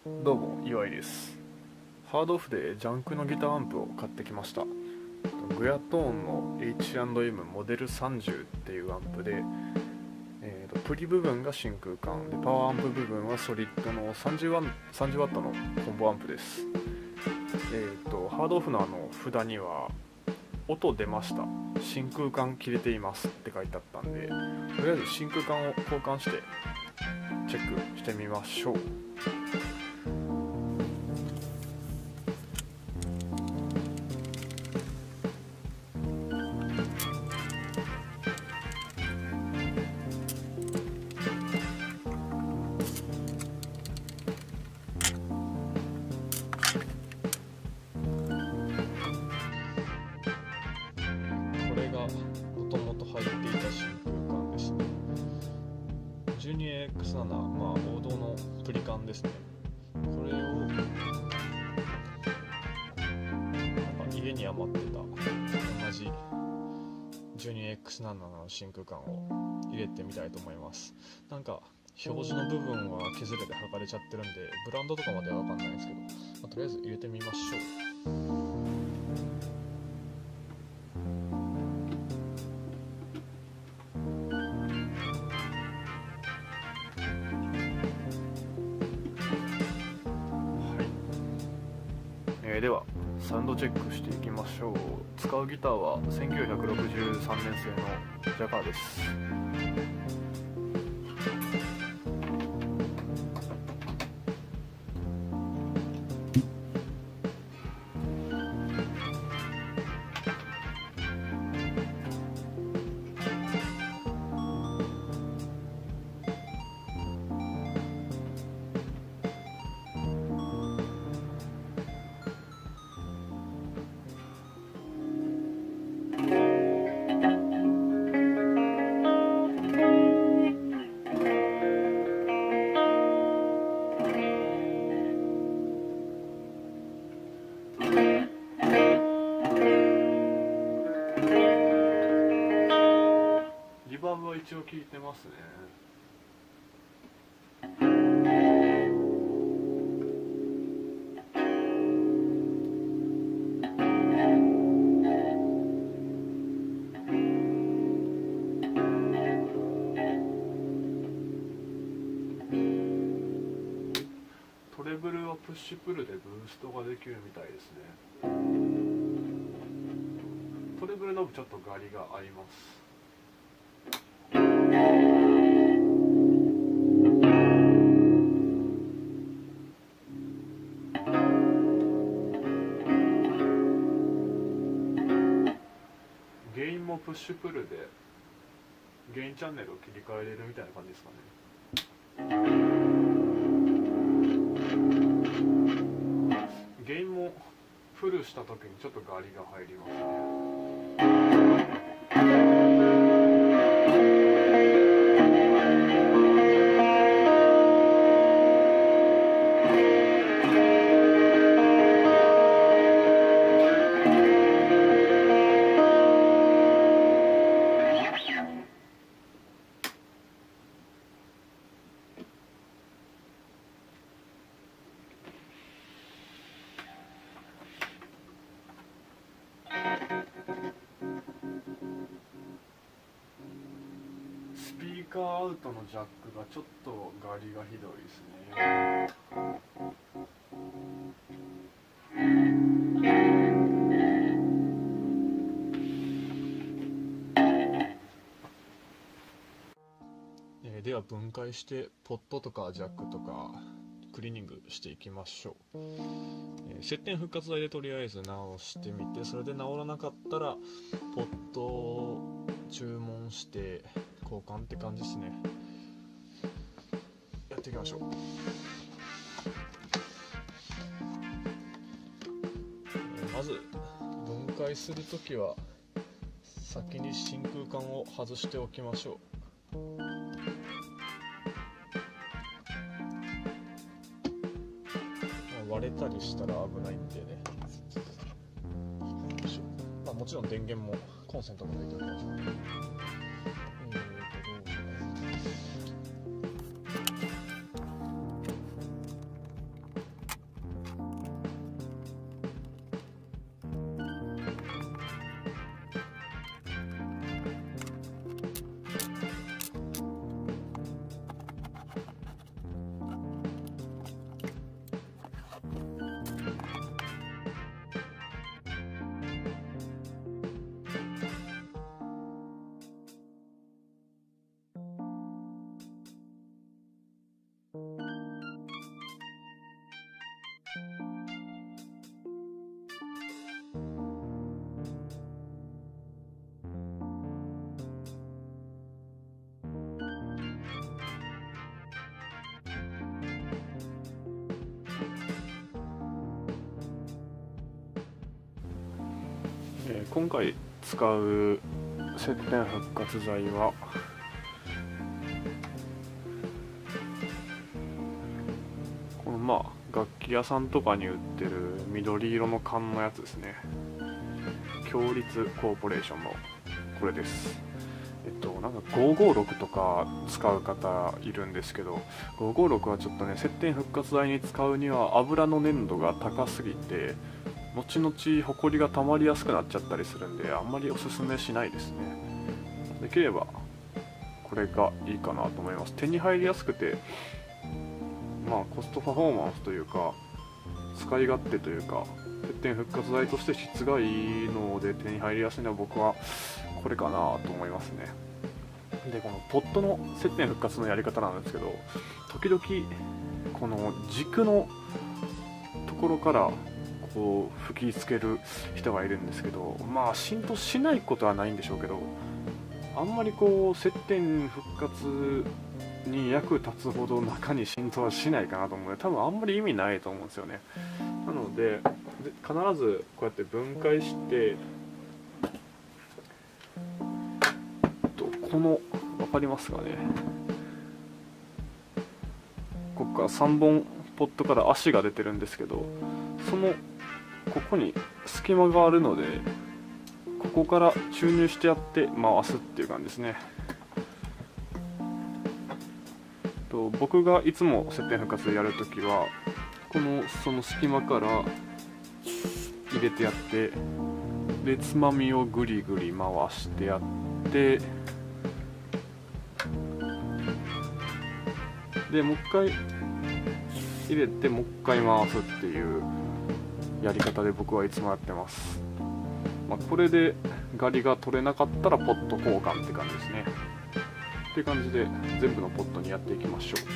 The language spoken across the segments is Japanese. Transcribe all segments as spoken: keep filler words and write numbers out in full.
どうも岩井です。ハードオフでジャンクのギターアンプを買ってきました。グヤトーンの エイチアンドエム モデルさんじゅうっていうアンプで、えー、とプリ部分が真空管で、パワーアンプ部分はソリッドの さんじゅうワットのコンボアンプです。えー、とハードオフのあの札には音出ました、真空管切れていますって書いてあったんで、とりあえず真空管を交換してチェックしてみましょう。これがもともと入っていた真空管ですね。 じゅうにエックスセブン、まあ王道のプリ管ですね。これをなんか家に余ってた同じ じゅうにエックスセブン の真空管を入れてみたいと思います。なんか表示の部分は削れて剥がれちゃってるんで、ブランドとかまでは分かんないんですけど、まあ、とりあえず入れてみましょう。えー、ではサウンドチェックしていきましょう。使うギターはせんきゅうひゃくろくじゅうさんねん製のジャガーです。リバーブは一応効いてますね。トレブルはプッシュプルでブーストができるみたいですね。トレブルノブちょっとガリがあります。ゲインもプッシュプルでゲインチャンネルを切り替えれるみたいな感じですかね。ゲインもフルした時にちょっとガリが入りますね。スピーカーアウトのジャックがちょっとガリがひどいですね。えー、では分解してポットとかジャックとかクリーニングしていきましょう。えー、接点復活剤でとりあえず直してみて、それで直らなかったらポットを注文して交換って感じですね。やっていきましょう。えー、まず分解するときは先に真空管を外しておきましょう。割れたりしたら危ないんでね。まあ、もちろん電源もコンセントも抜いておきましょう。えーとどう今回使う接点復活剤はこのまあ楽器屋さんとかに売ってる緑色の缶のやつですね。強立コーポレーションのこれです。えっとなんかごーごーろくとか使う方いるんですけど、ごーごーろくはちょっとね接点復活剤に使うには油の粘度が高すぎて後々ホコリが溜まりやすくなっちゃったりするんで、あんまりおすすめしないですね。できればこれがいいかなと思います。手に入りやすくて、まあコストパフォーマンスというか使い勝手というか接点復活剤として質がいいので手に入りやすいのは僕はこれかなと思いますね。でこのポットの接点復活のやり方なんですけど、時々この軸のところからこう吹きつける人がいるんですけど、まあ浸透しないことはないんでしょうけど、あんまりこう接点復活に役立つほど中に浸透はしないかなと思うので、多分あんまり意味ないと思うんですよね。なので必ずこうやって分解して、この分かりますかね、ここからさんぼんポットから足が出てるんですけど、そのここに隙間があるのでここから注入してやって回すっていう感じですね。と僕がいつも接点復活でやるときはこのその隙間から入れてやって、でつまみをぐりぐり回してやって、でもう一回入れてもう一回回すっていうやり方で僕はいつもやってます。まあ、これでガリが取れなかったらポット交換って感じですね。っていう感じで全部のポットにやっていきましょう。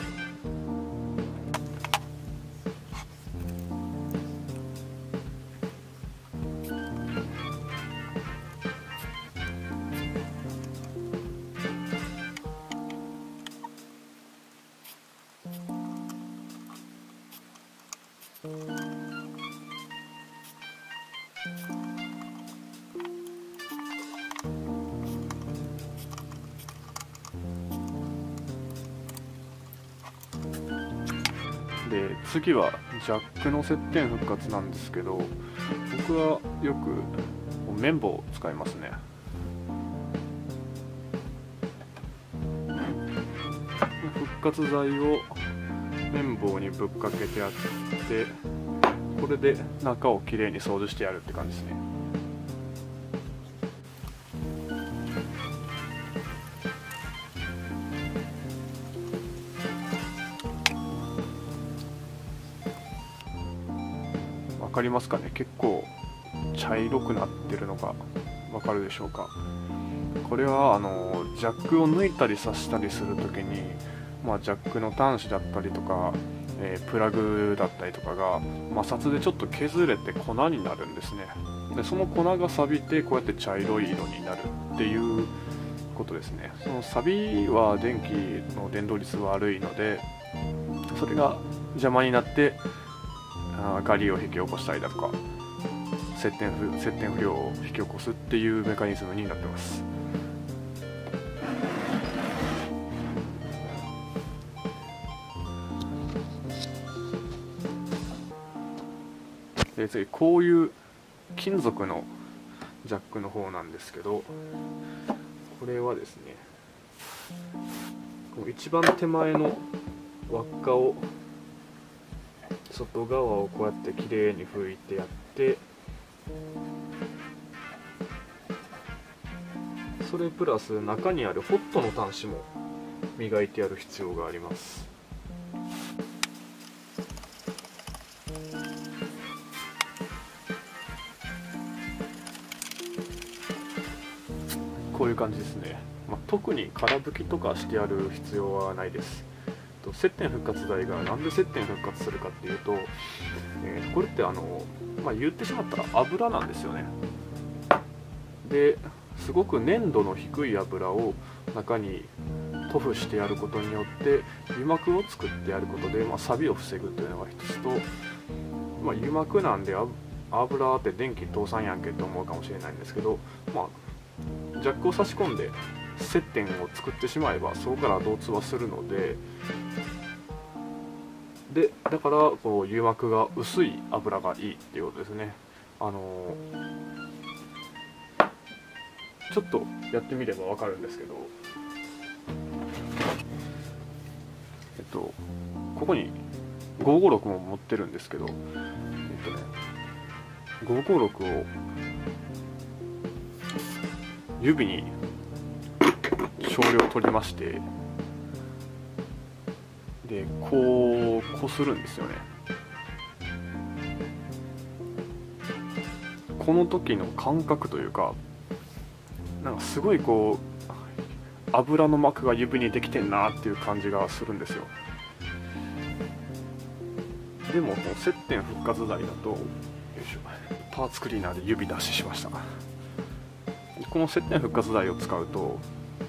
で次はジャックの接点復活なんですけど、僕はよく綿棒を使いますね。復活剤を綿棒にぶっかけてやって、これで中をきれいに掃除してやるって感じですね。わかりますかね。結構茶色くなってるのがわかるでしょうか。これはあのジャックを抜いたり刺したりするときに、まあ、ジャックの端子だったりとか、えー、プラグだったりとかが摩擦でちょっと削れて粉になるんですね。でその粉が錆びてこうやって茶色い色になるっていうことですね。その錆びは電気の伝導率悪いので、それが邪魔になってあガリを引き起こしたりだとか接点不接点不良を引き起こすっていうメカニズムになってます。で次こういう金属のジャックの方なんですけど、これはですね、この一番手前の輪っかを外側をこうやってきれいに拭いてやって、それプラス中にあるホットの端子も磨いてやる必要があります。こういう感じですね。まあ、特に空拭きとかしてやる必要はないです。接点復活剤がなんで接点復活するかっていうと、えー、これってあの、まあ、言ってしまったら油なんですよね。ですごく粘度の低い油を中に塗布してやることによって油膜を作ってやることで、まあ、錆を防ぐというのが一つと、まあ、油膜なんで油って電気通さんやんけって思うかもしれないんですけど、まあ、ジャックを差し込んで接点を作ってしまえばそこから導通はするので、でだからこう油膜が薄い油がいいっていうことですね。あのー、ちょっとやってみれば分かるんですけど、えっとここにごーごーろくも持ってるんですけど、えっとねごーごーろくを指に少量取りまして、でこうこするんですよね。この時の感覚というか、なんかすごいこう油の膜が指にできてんなっていう感じがするんですよ。でもこの接点復活剤だと、よいしょ、パーツクリーナーで指出ししました。この接点復活剤を使うと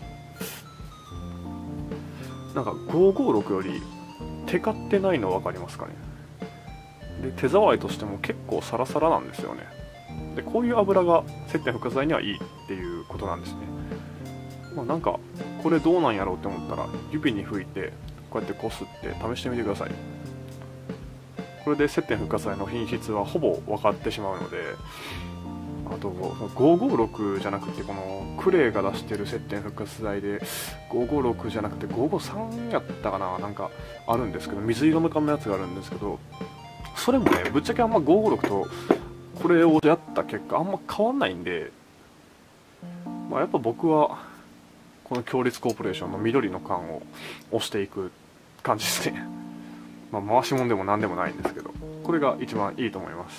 なんかごーごーろくよりテカってないの分かりますかね。で手触りとしても結構サラサラなんですよね。でこういう油が接点復活剤にはいいっていうことなんですね。まあ、なんかこれどうなんやろうって思ったら指に拭いてこうやってこすって試してみてください。これで接点復活剤の品質はほぼ分かってしまうので、あとごーごーろくじゃなくてこのクレイが出してる接点復活剤でごーごーろくじゃなくてごーごーさんやったかな、なんかあるんですけど、水色の缶のやつがあるんですけど、それもねぶっちゃけあんまごーごーろくとこれをやった結果あんま変わんないんで、まあ、やっぱ僕はこの強烈コーポレーションの緑の缶を押していく感じですね。まあ回し物でも何でもないんですけど、これが一番いいと思います。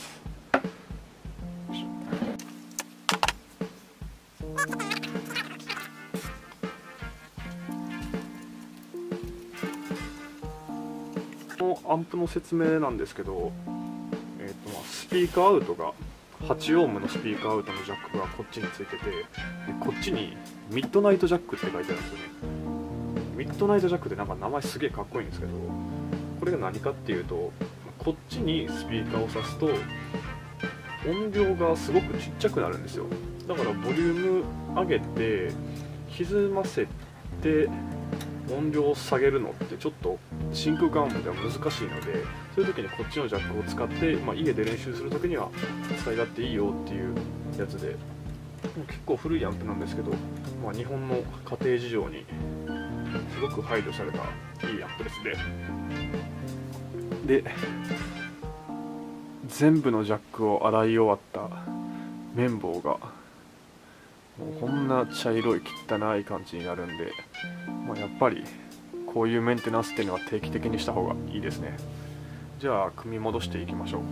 このアンプの説明なんですけど、えーとまあ、スピーカーアウトがはちオームのスピーカーアウトのジャックがこっちについてて、でこっちにミッドナイトジャックって書いてあるんですよね。ミッドナイトジャックってなんか名前すげえかっこいいんですけど、これが何かっていうと、こっちにスピーカーを挿すと音量がすごくちっちゃくなるんですよ。だからボリューム上げて歪ませて音量を下げるのってちょっと真空管音では難しいので、そういう時にこっちのジャックを使って、まあ、家で練習する時には使い勝手いいよっていうやつで、結構古いアンプなんですけど、まあ、日本の家庭事情にすごく配慮されたいいアンプですね。で全部のジャックを洗い終わった綿棒がもうこんな茶色い汚い感じになるんで、まあ、やっぱりこういうメンテナンスっていうのは定期的にした方がいいですね。じゃあ組み戻していきましょう。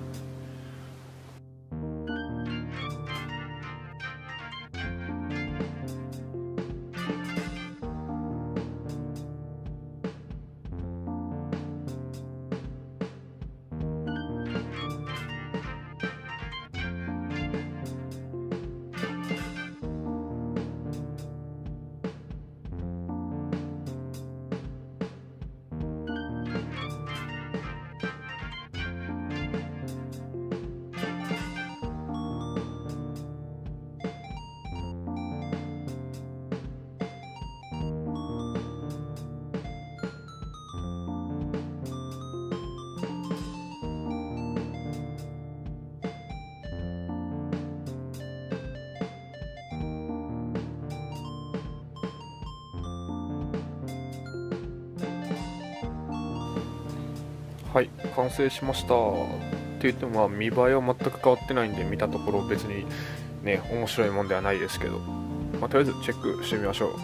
はい、完成しましたって言っても、まあ見栄えは全く変わってないんで、見たところ別にね面白いもんではないですけど、まあ、とりあえずチェックしてみましょう。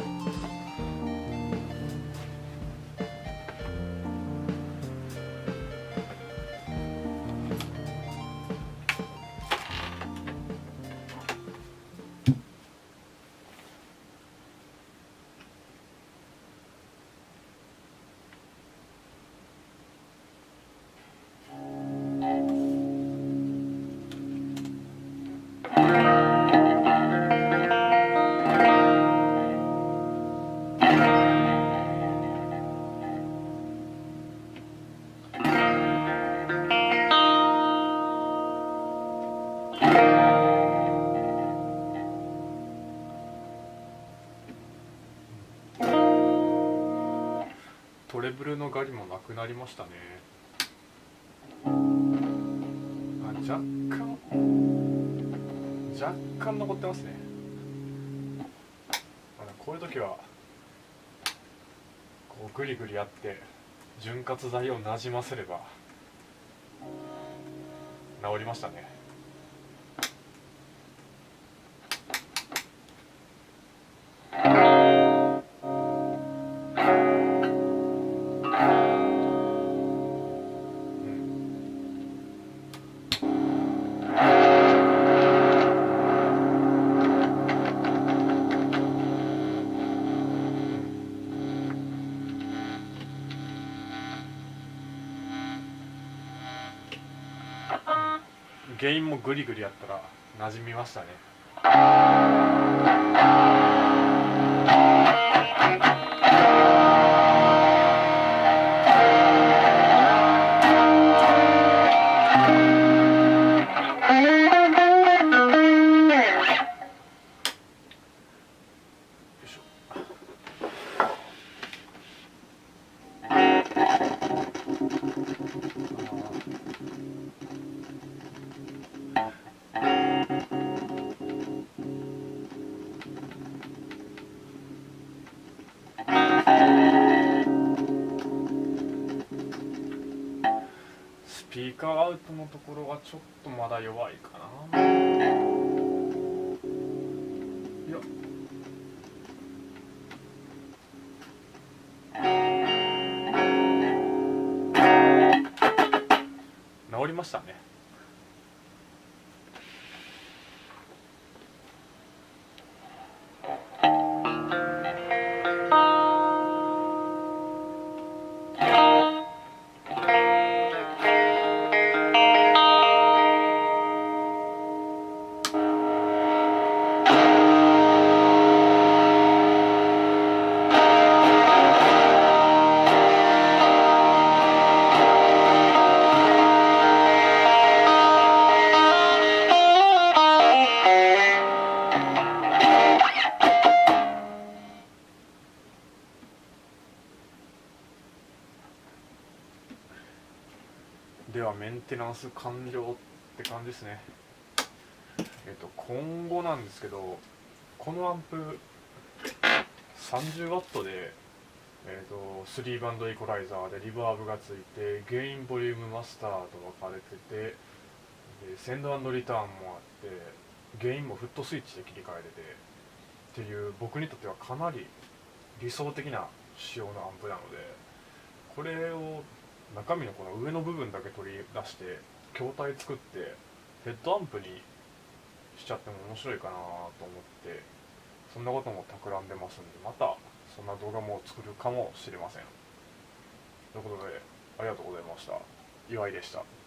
トレブルのガリもなくなりましたね。あ、若干若干残ってますね。あのこういう時はこうグリグリやって潤滑剤をなじませれば治りましたね。原因もグリグリやったら馴染みましたね。よいしょ。スピーカーアウトのところがちょっとまだ弱いかな。いや、治りましたね。ではメンテナンス完了って感じですね。えっと今後なんですけど、このアンプ さんじゅうワット で、えっとスリーバンドイコライザーでリバーブがついて、ゲインボリュームマスターと分かれてて、でセンド&リターンもあって、ゲインもフットスイッチで切り替えれてっていう、僕にとってはかなり理想的な仕様のアンプなので、これを中身のこの上の部分だけ取り出して筐体作ってヘッドアンプにしちゃっても面白いかなと思って、そんなことも企んでますんで、またそんな動画も作るかもしれません。ということで、ありがとうございました。岩井でした。